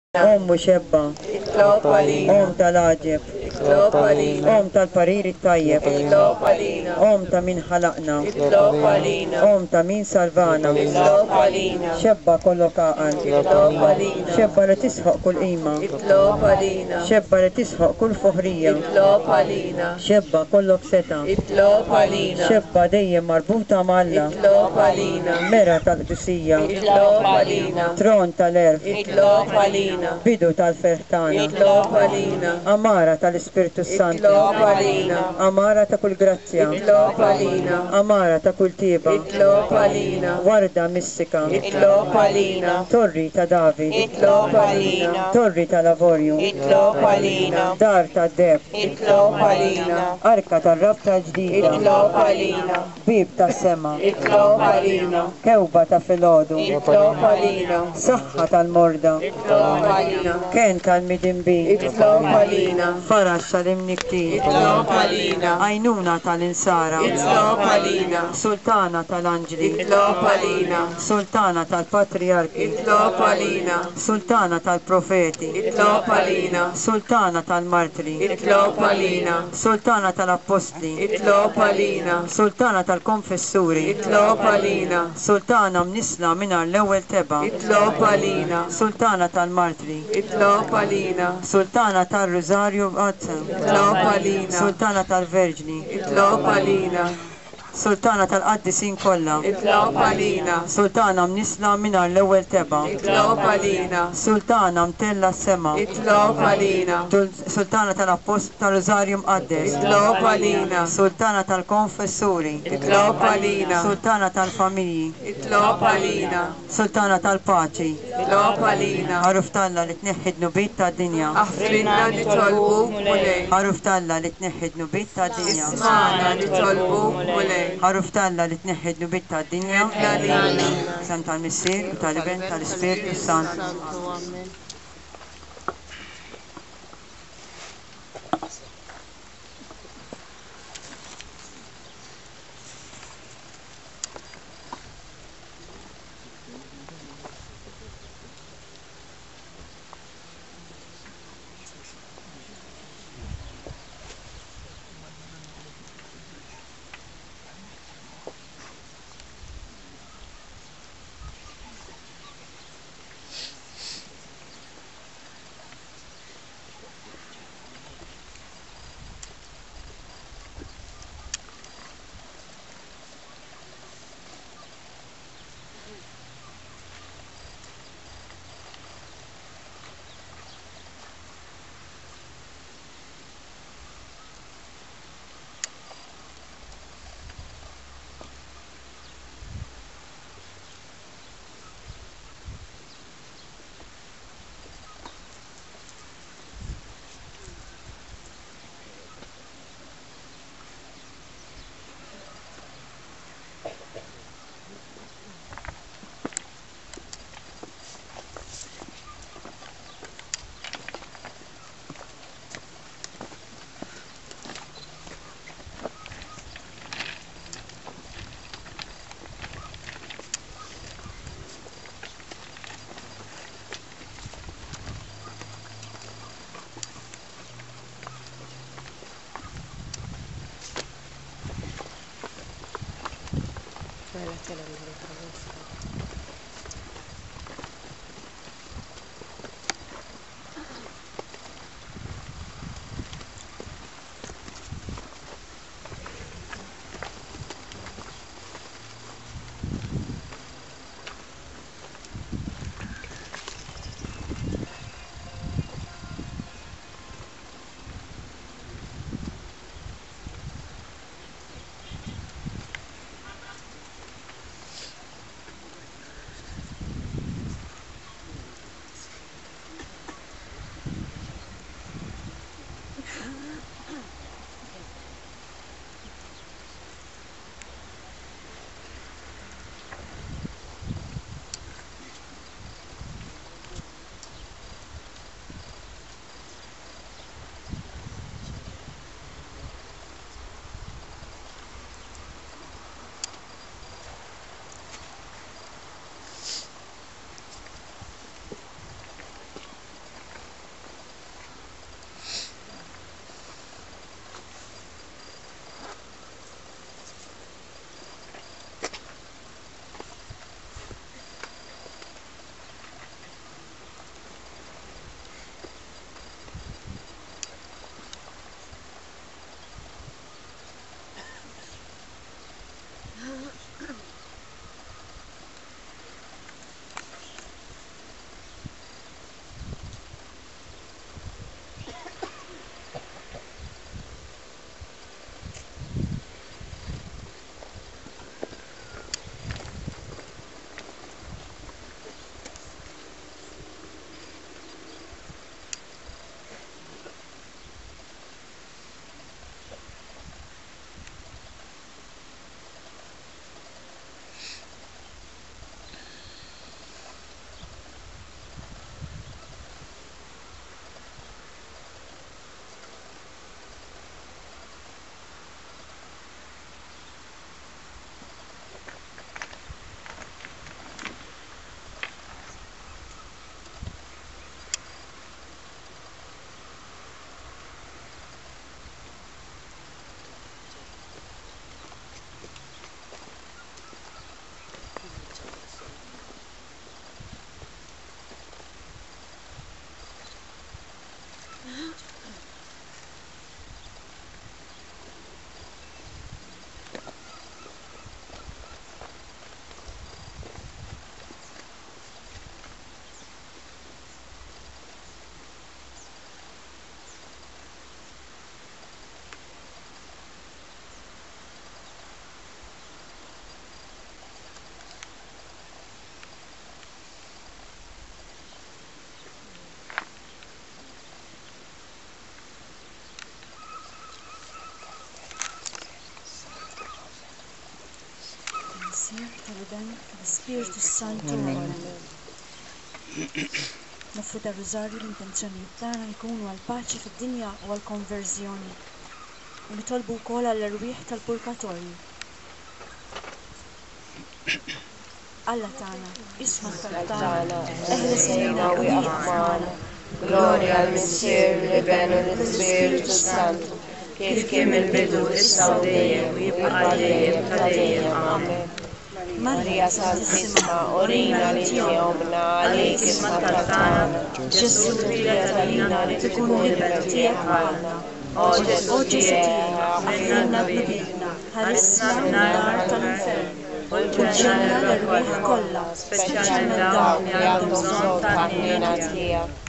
muxebba, اطلب علينا tal-aġeb, اطلب علينا tal-pariri tajjeb, اطلب علينا ta' min ħalaqna, اطلب علينا ta' min salvana, اطلب علينا xebba kollok aqal, اطلب علينا xebba li tisħoq kull qima, اطلب علينا xebba li tisħoq kull fuħrija, اطلب علينا xebba kollok seta, اطلب علينا xebba dejjem marbuta malla, اطلب علينا mera tal-qdusija, اطلب علينا tron tal-erf, اطلب علينا bidu tal-fertana, اطلب علينا amara tal-Ispirtu Santu, اطلب علينا amara ta' kull grazzja, اطلب علينا amara ta' kull tiba, اطلب علينا warda mistika, اطلب علينا torri ta' David, اطلب علينا torri ta' Lavorju, اطلب علينا dar ta' Deb, اطلب علينا arka ta' rab ta' ġdida, اطلب علينا bib ta' sema, اطلب علينا kewba ta' filodu, اطلب علينا saħħa tal-morda, اطلب علينا ken tal-midimbi, اطلب علينا farax tal-imnikti, اطلب علينا għajnuna tal-insara, اطلب علينا sultana tal-anġli, اطلب علينا sultana tal-patriarki, اطلب علينا sultana tal-profeti, اطلب علينا sultana tal-martri, اطلب علينا sultana tal-apostli, اطلب علينا sultana tal-konfessuri, اطلب علينا sultana mnisla minar l-ewwel teba, اطلب علينا sultana tal-martri, اطلب علينا sultana tal-Rosario Qazzem, اطلب علينا sultana tal-Verġni, اطلب علينا sultana tal-qaddisin kollha, اطلب علينا sultana mnisla minar l-ewwel teba, اطلب علينا sultana mtella s-sema, اطلب علينا sultana tal-appost tal-Rosario Mqaddes, اطلب علينا sultana tal-konfessuri, اطلب علينا sultana tal-familji, اطلب علينا sultana tal-paċi, اطلب علينا ħaruf talla li tneħħid nubit ta' dinja, أخبرنا نطلبوك مولاي ħaruf talla li tneħħid nubit ta' dinja, اسمعنا نطلبوك مولاي ħaruf talla li tneħħid nubit ta' dinja, لنا sam tal-Missier u tal-Ibn tal-Ispirtu Sant. Spiritu Santu. Nofru da Rożarju l-intenzjonijiet tagħna jkunu għal paċi fid-dinja u għal konverżjoni. U nitolbu wkoll għall irwieħ tal-purgatorju. Alla tagħna, isma' tagħna, eħles lejna u wieqaf magħna. Gloria al Missier, l-Ibenu l-Spiritu Santu, kif kien il-bidu issa u dejjem u jibqa' dejjem ta' dejjem. Amen. Maria Santissima, orina li tjomna, għalik isma tal-tana, Ġesu t-tijana li tkun il-bel tijak għalna. O Ġesu tijana, ħafna bibina, ħarisna nar tal-infern, u l-ġenna l-rwieħ kolla, speċjalment dawn li għandhom bżonn tal-għajnuna tijak.